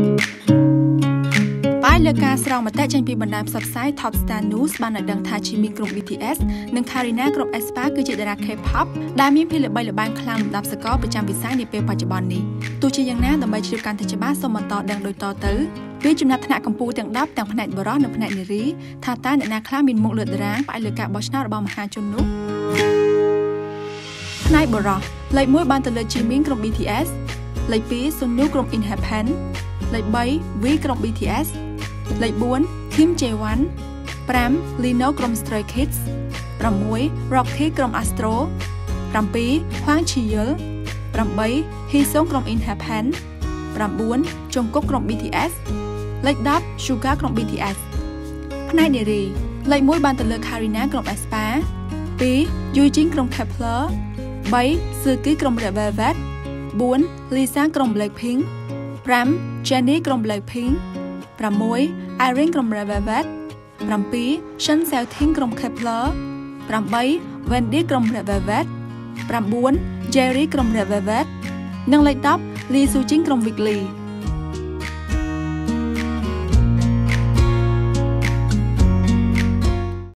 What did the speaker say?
Bàiលើការស្រង់មតិចេញពីបណ្ដាញផ្សព្វផ្សាយ Top Star News បានឲ្យដឹងថា Jimin ក្រុម BTS និង Karina ក្រុម aespa គឺជាតារា K-pop ដែលមានភាពល្បីល្បាញខ្លាំងលំដាប់សកលប្រចាំវិស័យនាពេលបច្ចុប្បន្ននេះទោះជាយ៉ាងណាដើម្បីជ្រាបកាន់តែច្បាស់សូមបន្តដឹងដូចតទៅពីចំណាត់ថ្នាក់កម្ពុជាទាំង10ទាំងផ្នែកបរិះនិងផ្នែកនារីថាតើអ្នកណាខ្លះមានមុខលើតារាងផ្អែកលើការបោះឆ្នោតរបស់មហាជននោះផ្នែកបរិះលេខ1បានទៅលើ Jimin ក្រុម BTS លេខ2 Sonu ក្រុម Inhappen លេខ3 V ក្រុម BTS លេខ4 Kim Jae-won 5 Lino ក្រុម Stray Kids 6 Rocky ក្រុម Astro 7 Hwang Chi-yeol 8 Hee-sung ក្រុម Inhappen 9 Jungkook ក្រុម BTS លេខ10 Suga ក្រុម BTS ផ្នែកនារីលេខ1បានទៅលើ Karina ក្រុម aespa 2 Eugene ក្រុម Kepler 3 Suki ក្រុម Red Velvet 4 Lisa ក្រុម Blackpink 5 Jennie ក្រុម Blackpink 6 Irene ក្រុម Red Velvet 7 Shin Seoting ក្រុម Kepler 8 Wendy ក្រុម Red Velvet 9 Jerry ក្រុម Red Velvet និងលេខ10 Lee Soo-jin ក្រុម Weekly